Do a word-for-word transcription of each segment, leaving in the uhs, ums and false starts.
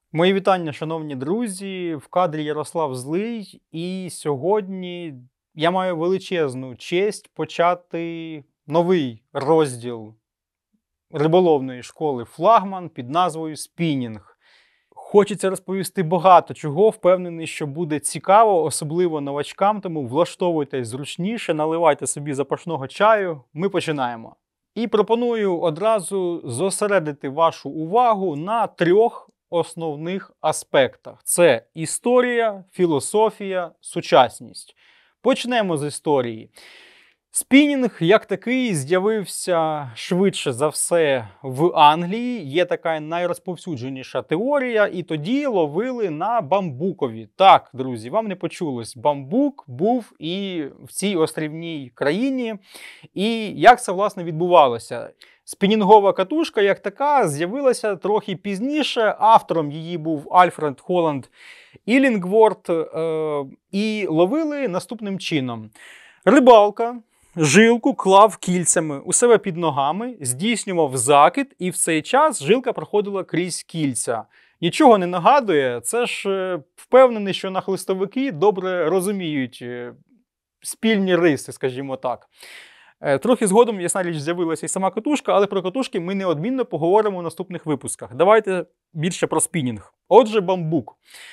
Мої вітання, шановні друзі. В кадрі Ярослав Злий, і сьогодні я маю величезну честь почати новий розділ риболовної школи «Флагман» під назвою «Спінінг». Хочеться розповісти багато чого, впевнений, що буде цікаво, особливо новачкам, тому влаштовуйтесь зручніше, наливайте собі запашного чаю. Ми починаємо. І пропоную одразу зосередити вашу увагу на трьох основних аспектах. Це історія, філософія, сучасність. Почнемо з історії. Спінінг, як такий, з'явився швидше за все в Англії. Є така найрозповсюдженіша теорія, і тоді ловили на бамбукові. Так, друзі, вам не почулось. Бамбук був і в цій острівній країні. І як це, власне, відбувалося? Спінінгова катушка, як така, з'явилася трохи пізніше. Автором її був Альфред Холланд Іллінгворт. Е- і ловили наступним чином. Рибалка жилку клав кільцями у себе під ногами, здійснював закид, і в цей час жилка проходила крізь кільця. Нічого не нагадує, це ж впевнений, що нахлистовики добре розуміють спільні риси, скажімо так. Трохи згодом, ясна річ, з'явилася і сама катушка, але про катушки ми неодмінно поговоримо в наступних випусках. Давайте більше про спінінг. Отже, бамбук.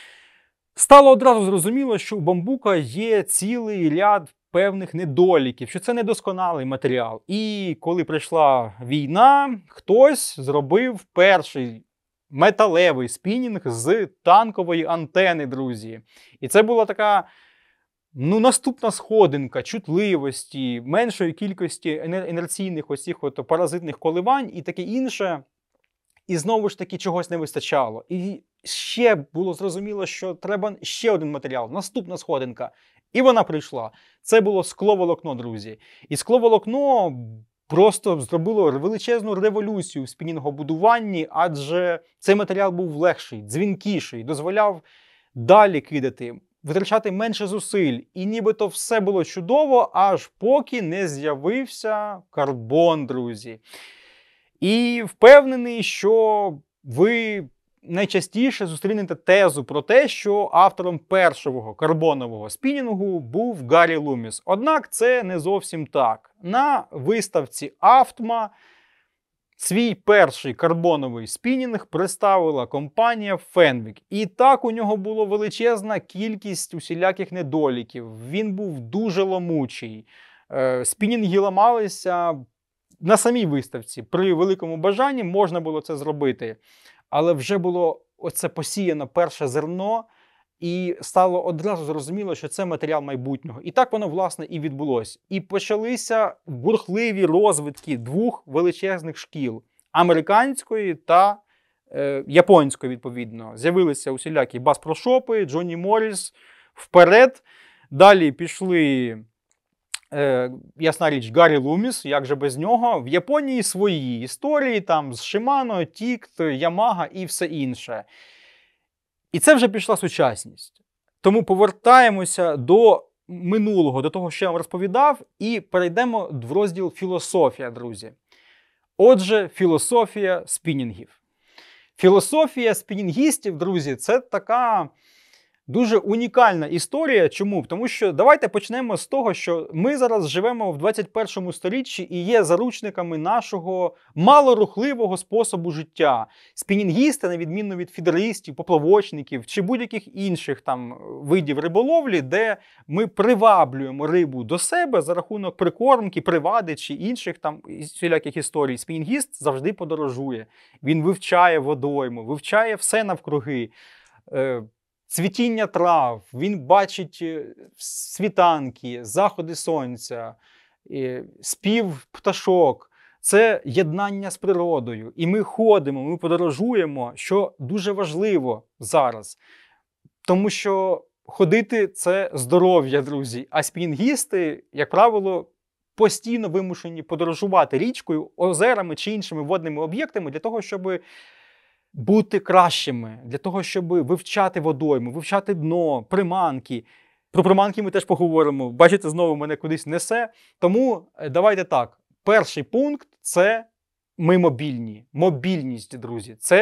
Стало одразу зрозуміло, що у бамбука є цілий ряд певних недоліків, що це недосконалий матеріал. І коли прийшла війна, хтось зробив перший металевий спінінг з танкової антени, друзі. І це була така, ну, наступна сходинка чутливості, меншої кількості інерційних ось цих от паразитних коливань і таке інше. І знову ж таки чогось не вистачало. І ще було зрозуміло, що треба ще один матеріал, наступна сходинка. І вона прийшла. Це було скловолокно, друзі. І скловолокно просто зробило величезну революцію в спінінговудуванні, адже цей матеріал був легший, дзвінкіший, дозволяв далі кидати, витрачати менше зусиль. І нібито все було чудово, аж поки не з'явився карбон, друзі. І впевнений, що ви найчастіше зустрінете тезу про те, що автором першого карбонового спінінгу був Гаррі Луміс. Однак це не зовсім так. На виставці Автма свій перший карбоновий спінінг представила компанія Fenwick. І так у нього була величезна кількість усіляких недоліків. Він був дуже ломучий. Спінінги ламалися на самій виставці. При великому бажанні можна було це зробити. Але вже було оце посіяно перше зерно, і стало одразу зрозуміло, що це матеріал майбутнього. І так воно, власне, і відбулося. І почалися бурхливі розвитки двох величезних шкіл – американської та е, японської, відповідно. З'явилися усілякі бас-прошопи, Джонні Морріс, вперед. Далі пішли, е, ясна річ, Гаррі Луміс, як же без нього. В Японії свої історії, там з Shimano, Тікт, Ямага і все інше. І це вже пішла сучасність. Тому повертаємося до минулого, до того, що я вам розповідав, і перейдемо в розділ «Філософія», друзі. Отже, філософія спінінгів. Філософія спінінгістів, друзі, це така дуже унікальна історія. Чому? Тому що давайте почнемо з того, що ми зараз живемо в двадцять першому сторіччі і є заручниками нашого малорухливого способу життя. Спінінгісти, на відміну від фідеристів, поплавочників чи будь-яких інших там видів риболовлі, де ми приваблюємо рибу до себе за рахунок прикормки, привади чи інших там всіляких історій. Спінінгіст завжди подорожує. Він вивчає водойму, вивчає все навкруги. Цвітіння трав, він бачить світанки, заходи сонця, спів пташок. Це єднання з природою. І ми ходимо, ми подорожуємо, що дуже важливо зараз. Тому що ходити – це здоров'я, друзі. А спінінгісти, як правило, постійно вимушені подорожувати річкою, озерами чи іншими водними об'єктами для того, щоб бути кращими, для того, щоб вивчати водойму, вивчати дно, приманки. Про приманки ми теж поговоримо. Бачите, знову мене кудись несе. Тому давайте так. Перший пункт – це ми мобільні. Мобільність, друзі. Це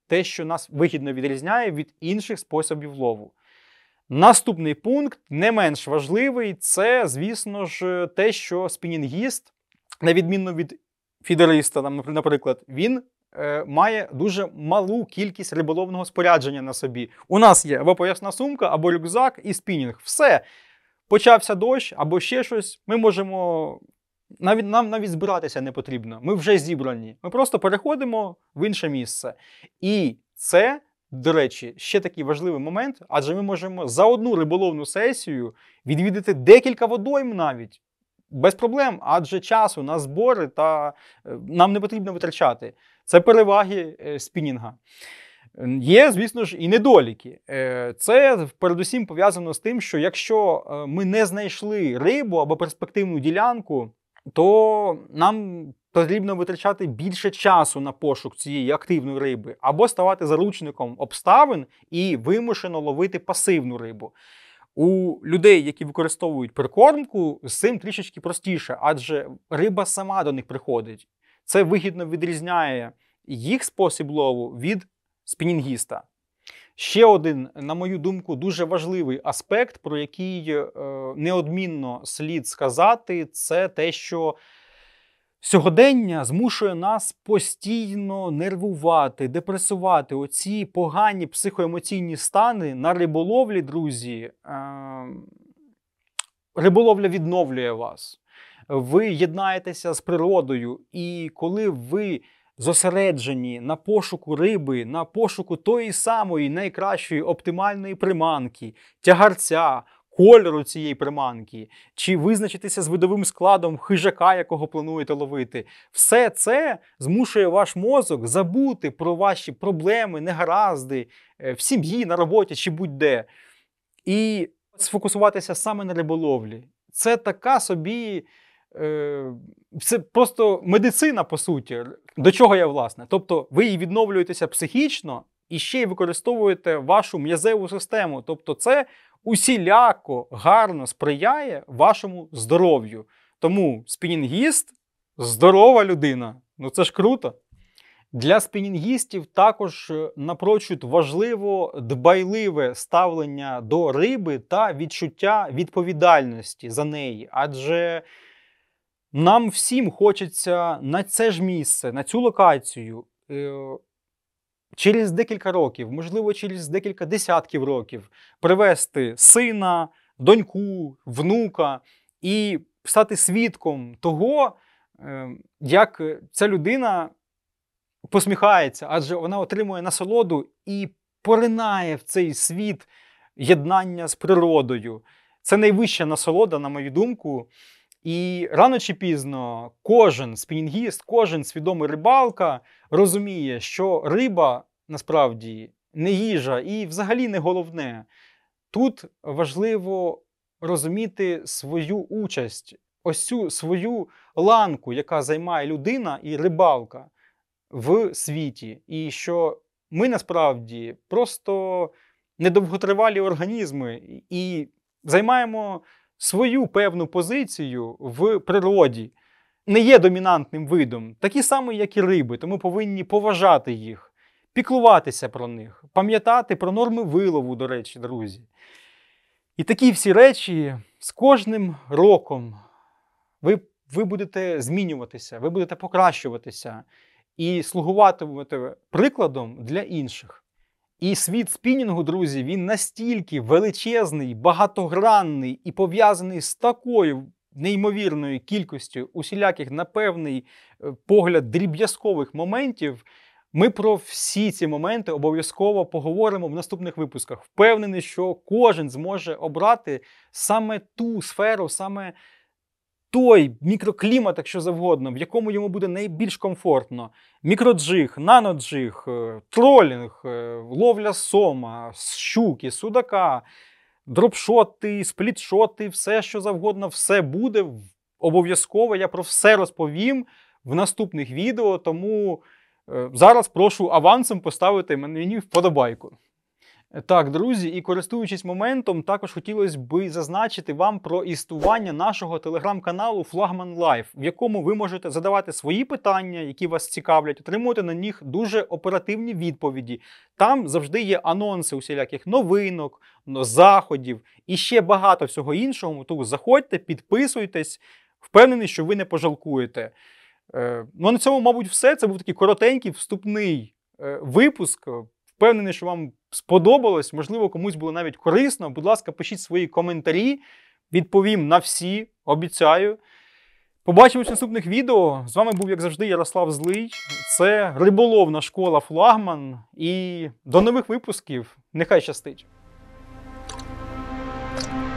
те, що нас вигідно відрізняє від інших способів лову. Наступний пункт, не менш важливий, це, звісно ж, те, що спінінгіст, на відміну від фідериста, наприклад, він е, має дуже малу кількість риболовного спорядження на собі. У нас є або поясна сумка, або рюкзак і спінінг. Все. Почався дощ, або ще щось, ми можемо... Навіть, нам навіть збиратися не потрібно. Ми вже зібрані. Ми просто переходимо в інше місце. І це, до речі, ще такий важливий момент, адже ми можемо за одну риболовну сесію відвідати декілька водойм навіть. Без проблем, адже часу на збори та нам не потрібно витрачати. Це переваги е, спінінга. Є, звісно ж, і недоліки. Це передусім пов'язано з тим, що якщо ми не знайшли рибу або перспективну ділянку, то нам потрібно витрачати більше часу на пошук цієї активної риби, або ставати заручником обставин і вимушено ловити пасивну рибу. У людей, які використовують прикормку, з цим трішечки простіше, адже риба сама до них приходить. Це вигідно відрізняє їх спосіб лову від спінінгіста. Ще один, на мою думку, дуже важливий аспект, про який е, неодмінно слід сказати, це те, що сьогодення змушує нас постійно нервувати, депресувати. Оці погані психоемоційні стани на риболовлі, друзі, е, риболовля відновлює вас. Ви єднаєтеся з природою, і коли ви зосереджені на пошуку риби, на пошуку тої самої найкращої оптимальної приманки, тягарця, кольору цієї приманки, чи визначитися з видовим складом хижака, якого плануєте ловити. Все це змушує ваш мозок забути про ваші проблеми, негаразди в сім'ї, на роботі чи будь-де. І сфокусуватися саме на риболовлі. Це така собі... Це просто медицина, по суті. До чого я, власне? Тобто ви і відновлюєтеся психічно, і ще й використовуєте вашу м'язеву систему. Тобто це усіляко гарно сприяє вашому здоров'ю. Тому спінінгіст – здорова людина. Ну це ж круто. Для спінінгістів також напрочуд важливо дбайливе ставлення до риби та відчуття відповідальності за неї. Адже нам всім хочеться на це ж місце, на цю локацію через декілька років, можливо, через декілька десятків років привезти сина, доньку, внука і стати свідком того, як ця людина посміхається, адже вона отримує насолоду і поринає в цей світ єднання з природою. Це найвища насолода, на мою думку. І рано чи пізно кожен спінінгіст, кожен свідомий рибалка розуміє, що риба насправді не їжа і взагалі не головне. Тут важливо розуміти свою участь, ось цю свою ланку, яка займає людина і рибалка в світі. І що ми насправді просто недовготривалі організми і займаємо свою певну позицію в природі. Не є домінантним видом, такі самі, як і риби, тому повинні поважати їх, піклуватися про них, пам'ятати про норми вилову, до речі, друзі. І такі всі речі з кожним роком ви, ви будете змінюватися, ви будете покращуватися і слугуватимете прикладом для інших. І світ спінінгу, друзі, він настільки величезний, багатогранний і пов'язаний з такою неймовірною кількістю усіляких, на певний погляд, дріб'язкових моментів. Ми про всі ці моменти обов'язково поговоримо в наступних випусках. Впевнений, що кожен зможе обрати саме ту сферу, саме той мікроклімат, якщо завгодно, в якому йому буде найбільш комфортно. Мікроджиг, наноджиг, тролінг, ловля сома, щуки, судака, дропшоти, сплітшоти, все, що завгодно, все буде обов'язково. Я про все розповім в наступних відео, тому зараз прошу авансом поставити мені вподобайку. Так, друзі, і користуючись моментом, також хотілося б зазначити вам про існування нашого телеграм-каналу Флагман Лайф, в якому ви можете задавати свої питання, які вас цікавлять, отримувати на них дуже оперативні відповіді. Там завжди є анонси усіляких новинок, заходів і ще багато всього іншого. Тому заходьте, підписуйтесь, впевнений, що ви не пожалкуєте. Ну, а на цьому, мабуть, все. Це був такий коротенький вступний випуск. Впевнений, що вам сподобалось, можливо, комусь було навіть корисно. Будь ласка, пишіть свої коментарі, відповім на всі, обіцяю. Побачимось в наступних відео. З вами був, як завжди, Ярослав Злий. Це риболовна школа Флагман. І до нових випусків. Нехай щастить!